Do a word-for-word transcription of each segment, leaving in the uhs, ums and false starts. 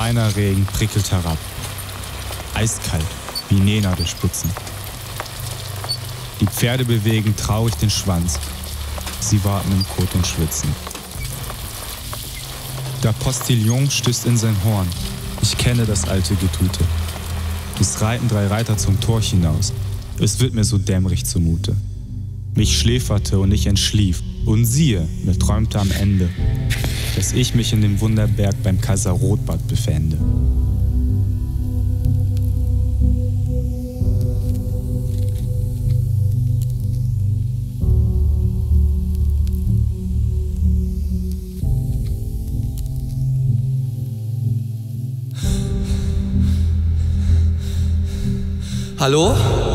feiner Regen prickelt herab. Eiskalt, wie Nähnadelspitzen. Die Pferde bewegen traurig den Schwanz. Sie warten im Kot und schwitzen. Der Postillon stößt in sein Horn. Ich kenne das alte Getute. Es reiten drei Reiter zum Tor hinaus. Es wird mir so dämmerig zumute. Mich schläferte und ich entschlief. Und siehe, mir träumte am Ende, dass ich mich in dem Wunderberg beim Kaiser Rotbart befände. Hallo?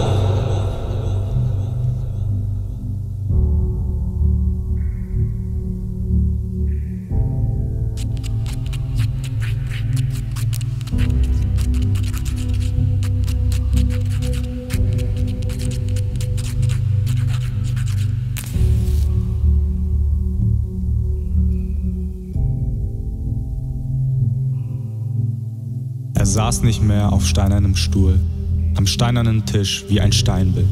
Er saß nicht mehr auf steinernem Stuhl, am steinernen Tisch wie ein Steinbild.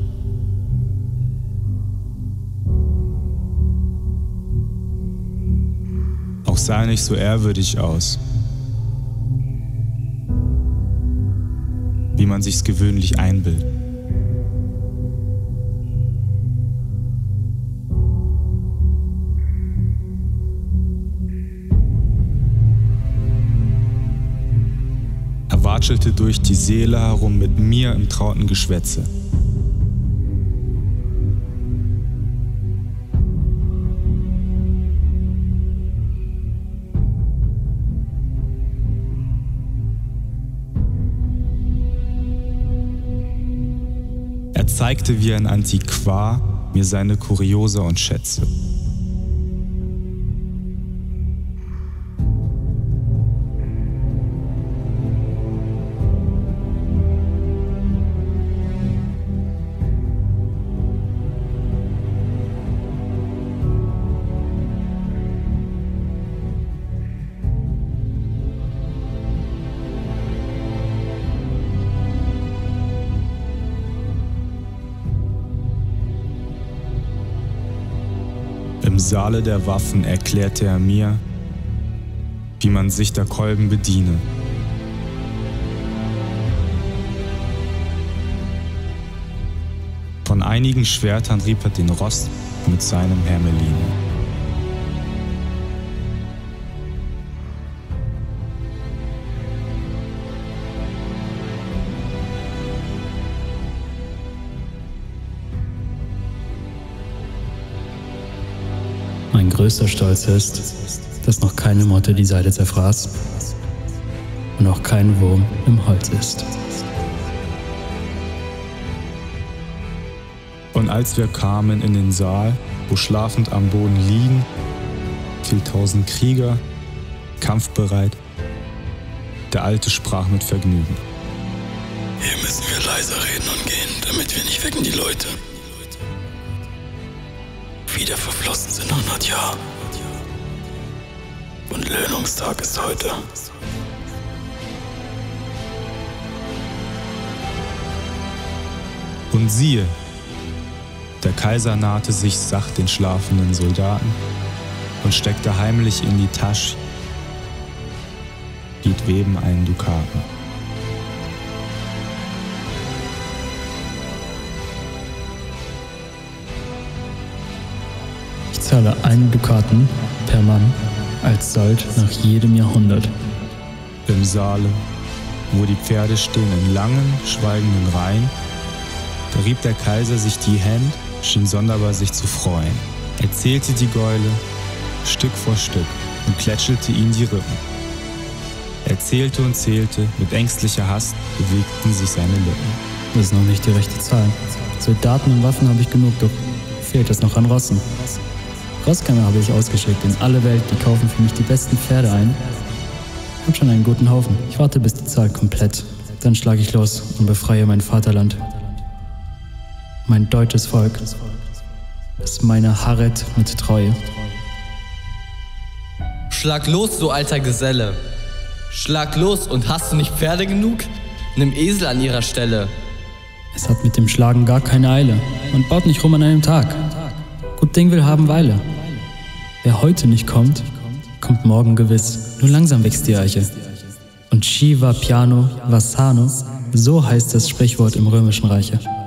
Auch sah er nicht so ehrwürdig aus, wie man sich's gewöhnlich einbildet. Er watschelte durch die Seele herum mit mir im trauten Geschwätze. Er zeigte wie ein Antiquar mir seine Kuriosa und Schätze. Im Saale der Waffen erklärte er mir, wie man sich der Kolben bediene. Von einigen Schwertern rieb er den Rost mit seinem Hermelin. Mein größter Stolz ist, dass noch keine Motte die Seide zerfraß und auch kein Wurm im Holz ist. Und als wir kamen in den Saal, wo schlafend am Boden liegen, vieltausend Krieger, kampfbereit, der Alte sprach mit Vergnügen. Hier müssen wir leiser reden und gehen, damit wir nicht wecken die Leute. Wieder verflossen sind hundert Jahre. Und Löhnungstag ist heute. Und siehe, der Kaiser nahte sich sacht den schlafenden Soldaten und steckte heimlich in die Tasche jedweden einen Dukaten. Ich zahle einen Dukaten per Mann als Sold nach jedem Jahrhundert. Im Saale, wo die Pferde stehen in langen, schweigenden Reihen, da rieb der Kaiser sich die Hände, schien sonderbar sich zu freuen. Er zählte die Gäule Stück vor Stück und klätschelte ihm die Rippen. Er zählte und zählte, mit ängstlicher Hast bewegten sich seine Lippen. Das ist noch nicht die rechte Zahl. Soldaten und Waffen habe ich genug, doch fehlt es noch an Rossen. Rosskämmer habe ich ausgeschickt in alle Welt, die kaufen für mich die besten Pferde ein. Ich habe schon einen guten Haufen. Ich warte, bis die Zahl komplett. Dann schlage ich los und befreie mein Vaterland. Mein deutsches Volk. Das meine harret mit Treue. Schlag los, du alter Geselle. Schlag los und hast du nicht Pferde genug? Nimm Esel an ihrer Stelle. Es hat mit dem Schlagen gar keine Eile und baut nicht rum an einem Tag. Gut Ding will haben Weile. Wer heute nicht kommt, kommt morgen gewiss. Nur langsam wächst die Eiche. Und Chi va piano va sano, so heißt das Sprichwort im Römischen Reiche.